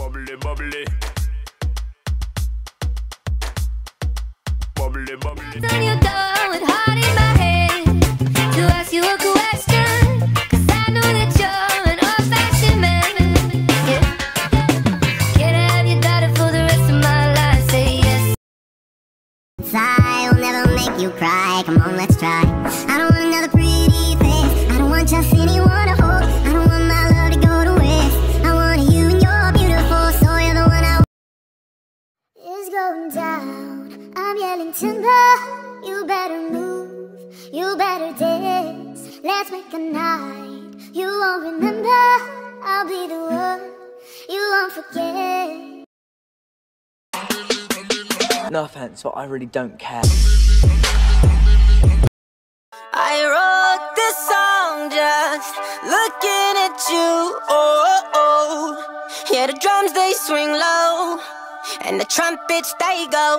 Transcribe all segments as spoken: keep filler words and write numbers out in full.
bubbly, bubbly. Bubbly, bubbly. Turn your door with heart in my head to ask you a question, 'cause I know that you're an old-fashioned man. Yeah. Can I have your daughter for the rest of my life? Say yes. I'll never make you cry, come on, let's try. I don't want another pretty face, I don't want just anyone to hold. I don't want my love to go to waste, I want you and you're beautiful, so you're the one I want. It's going down, I'm yelling timber. You better move, you better dance. Let's make a night you won't remember. I'll be the one you won't forget. No offense, but I really don't care. I wrote this song just looking at you. Oh, oh. Yeah, the drums they swing low, and the trumpets they go.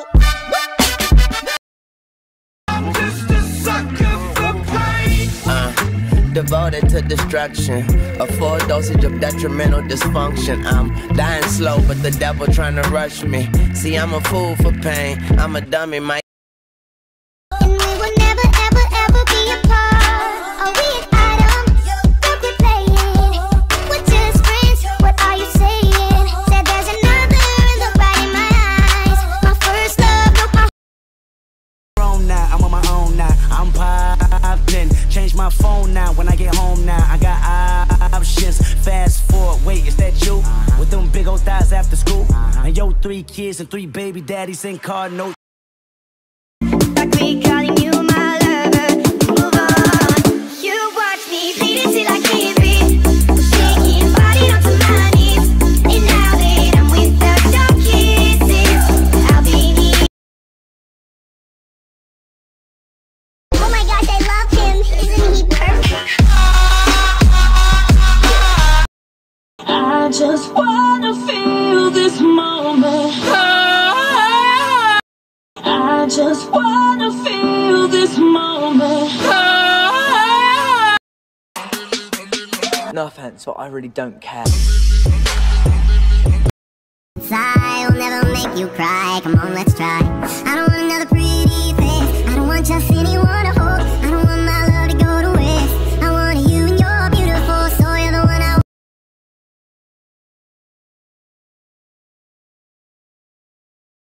I'm just a sucker for pain. Uh, devoted to destruction, a full dosage of detrimental dysfunction. I'm dying slow, but the devil trying to rush me. See, I'm a fool for pain, I'm a dummy, my. And we will never, ever, ever be apart. Are we an item? Don't quit playing. We're just friends, what are you saying? Said there's another, look right in my eyes. My first love, look my. Now, I'm on my own now, I'm poppin'. Change my phone now, when I get home now, I got options. Fast forward, wait, is that you? With them big old thighs after school? And yo, three kids and three baby daddies and car notes. Like me calling you my lover, move on. You watch me bleed until I can't breathe. Shaking body onto my knees. And now that I'm without your kisses, I'll be me. Oh my gosh, I love him. Isn't he perfect? I just wanna feel this moment. I just wanna feel this moment. No offense, but I really don't care. I'll never make you cry, come on, let's try. I don't